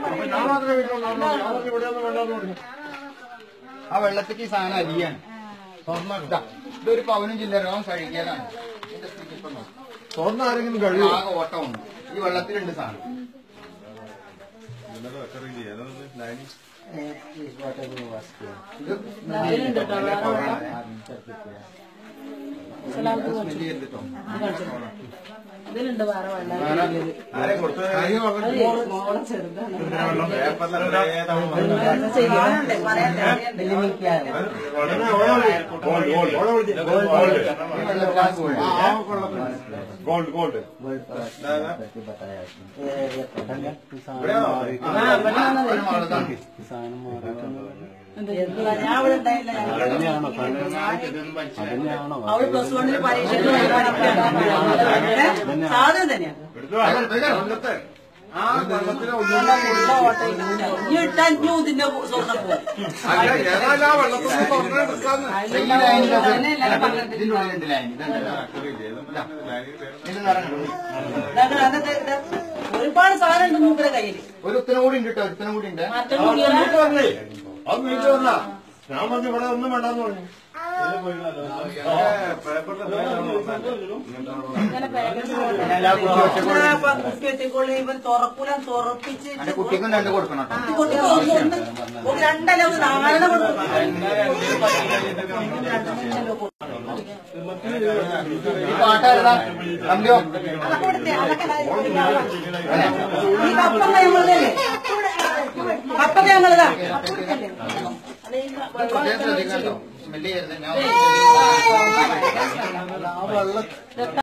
ആ വെള്ളത്തേക്ക് ഈ സാധനം അരിയാണ്. ഇതൊരു പവനും ചില്ലറവും കഴുകിയതാണ്. ഇതിന്റെ സ്ഥിതി ഇപ്പൊ സ്വർണ്ണം ആരെങ്കിലും കഴിയും. ആകെ ഓട്ടമുണ്ട് ഈ വെള്ളത്തിലുണ്ട് സാധനം. ഇതിലുണ്ട് വേറെ വെള്ളം गोल्ड गोल्ड അവള് പ്ലസ് വണ്ണിൽ പരീക്ഷ സാധനം തന്നെയാണ്. ഇതിന്റെ സ്വർണ്ണം പോലെ ഒരുപാട് സാധനം ഉണ്ട് മൂപ്പരെ കയ്യിൽ. ഒരു ഉത്തരം കൂടി ഉണ്ട് കേട്ടോ. ഒരുത്തരം കൂടി ഉണ്ട്. ഞാൻ പറഞ്ഞു ഇവിടെ ഒന്നും വേണ്ടെന്ന് പറഞ്ഞു. ഇവൻ തുറക്കൂല തുറപ്പിച്ച് കുട്ടിക്കും രണ്ട് കൊടുക്കണം. രണ്ടല്ല ഒരു നാലെണ്ണം കൊടുക്കും. പാട്ടാ ഈ കപ്പൊക്കെ ഞങ്ങളതല്ലേ, കപ്പൊക്കെ ഞങ്ങളതാ. സ്മെല്ല് ചെയ്യരുത്. ഞാൻ